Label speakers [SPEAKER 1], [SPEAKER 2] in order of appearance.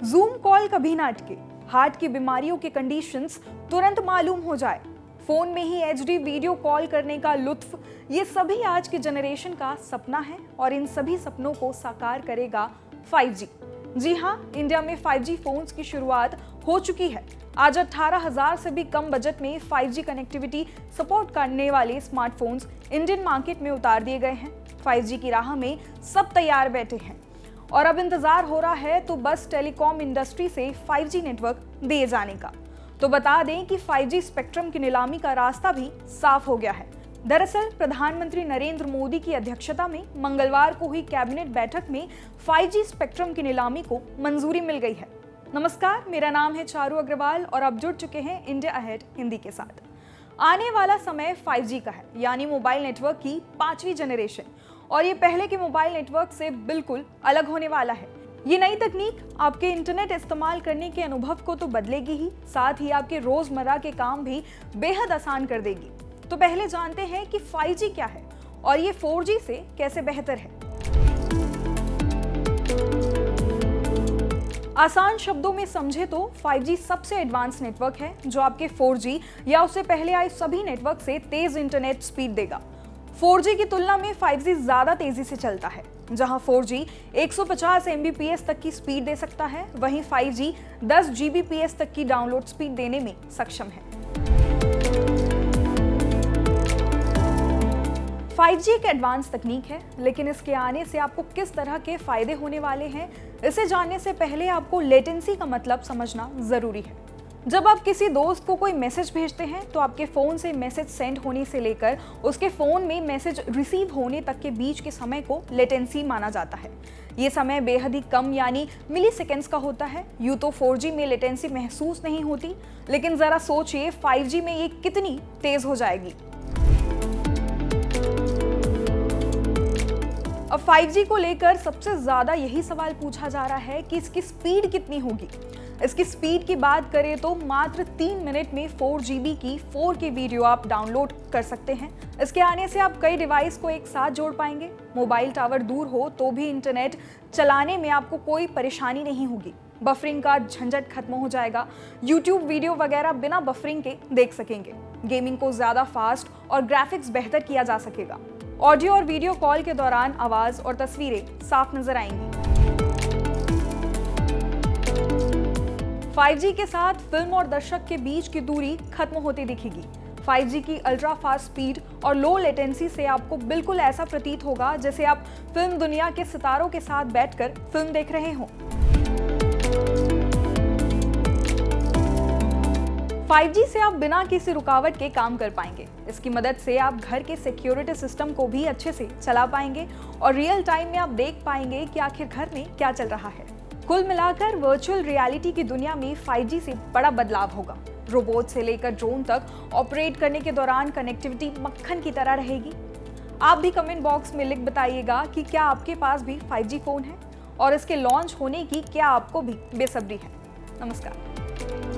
[SPEAKER 1] Zoom call कभी ना अटके, हार्ट की बीमारियों के कंडीशंस तुरंत मालूम हो जाए, फोन में ही HD वीडियो कॉल करने का लुत्फ, ये सभी आज के जनरेशन का सपना है और इन सभी सपनों को साकार करेगा 5G। जी हाँ, इंडिया में 5G फोन्स की शुरुआत हो चुकी है। आज 18,000 से भी कम बजट में 5G कनेक्टिविटी सपोर्ट करने वाले स्मार्टफोन्स इंडियन मार्केट में उतार दिए गए हैं। 5G की राह में सब तैयार बैठे हैं और अब इंतजार हो रहा है तो बस टेलीकॉम इंडस्ट्री से 5G नेटवर्क दिए जाने का। तो बता दें कि 5G स्पेक्ट्रम की नीलामी का रास्ता भी साफ हो गया है। दरअसल प्रधानमंत्री नरेंद्र मोदी की अध्यक्षता में मंगलवार को हुई कैबिनेट बैठक में 5G स्पेक्ट्रम की नीलामी को मंजूरी मिल गई है। नमस्कार, मेरा नाम है चारू अग्रवाल और आप जुड़ चुके हैं इंडिया अहेड हिंदी के साथ। आने वाला समय 5G का है, यानी मोबाइल नेटवर्क की 5वीं जनरेशन, और ये पहले के मोबाइल नेटवर्क से बिल्कुल अलग होने वाला है। ये नई तकनीक आपके इंटरनेट इस्तेमाल करने के अनुभव को तो बदलेगी ही, साथ ही आपके रोजमर्रा के काम भी बेहद आसान कर देगी। तो पहले जानते हैं कि 5G क्या है और ये 4G से कैसे बेहतर है। आसान शब्दों में समझे तो 5G सबसे एडवांस नेटवर्क है जो आपके 4G या उससे पहले आए सभी नेटवर्क से तेज इंटरनेट स्पीड देगा। 4G की तुलना में 5G ज्यादा तेजी से चलता है। जहां 4G 150 Mbps तक की स्पीड दे सकता है, वहीं 5G 10 Gbps तक की डाउनलोड स्पीड देने में सक्षम है। 5G एक एडवांस तकनीक है, लेकिन इसके आने से आपको किस तरह के फायदे होने वाले हैं, इसे जानने से पहले आपको लेटेंसी का मतलब समझना जरूरी है। जब आप किसी दोस्त को कोई मैसेज भेजते हैं तो आपके फ़ोन से मैसेज सेंड होने से लेकर उसके फ़ोन में मैसेज रिसीव होने तक के बीच के समय को लेटेंसी माना जाता है। ये समय बेहद ही कम यानी मिली सेकेंड्स का होता है। यूँ तो 4G में लेटेंसी महसूस नहीं होती, लेकिन ज़रा सोचिए 5G में ये कितनी तेज़ हो जाएगी। अब 5G को लेकर सबसे ज़्यादा यही सवाल पूछा जा रहा है कि इसकी स्पीड कितनी होगी। इसकी स्पीड की बात करें तो मात्र 3 मिनट में 4 GB की 4K वीडियो आप डाउनलोड कर सकते हैं। इसके आने से आप कई डिवाइस को एक साथ जोड़ पाएंगे। मोबाइल टावर दूर हो तो भी इंटरनेट चलाने में आपको कोई परेशानी नहीं होगी। बफरिंग का झंझट खत्म हो जाएगा। YouTube वीडियो वगैरह बिना बफरिंग के देख सकेंगे। गेमिंग को ज़्यादा फास्ट और ग्राफिक्स बेहतर किया जा सकेगा। ऑडियो और वीडियो कॉल के दौरान आवाज़ और तस्वीरें साफ नजर आएंगी। 5G के साथ फिल्म और दर्शक के बीच की दूरी खत्म होती दिखेगी। 5G की अल्ट्रा फास्ट स्पीड और लो लेटेंसी से आपको बिल्कुल ऐसा प्रतीत होगा जैसे आप फिल्म दुनिया के सितारों के साथ बैठकर फिल्म देख रहे हों। 5G से आप बिना किसी रुकावट के काम कर पाएंगे। इसकी मदद से आप घर के सिक्योरिटी सिस्टम को भी अच्छे से चला पाएंगे और रियल टाइम में आप देख पाएंगे कि आखिर घर में क्या चल रहा है। कुल मिलाकर वर्चुअल रियलिटी की दुनिया में 5G से बड़ा बदलाव होगा। रोबोट से लेकर ड्रोन तक ऑपरेट करने के दौरान कनेक्टिविटी मक्खन की तरह रहेगी। आप भी कमेंट बॉक्स में लिख बताइएगा कि क्या आपके पास भी 5G फोन है और इसके लॉन्च होने की क्या आपको भी बेसब्री है। नमस्कार।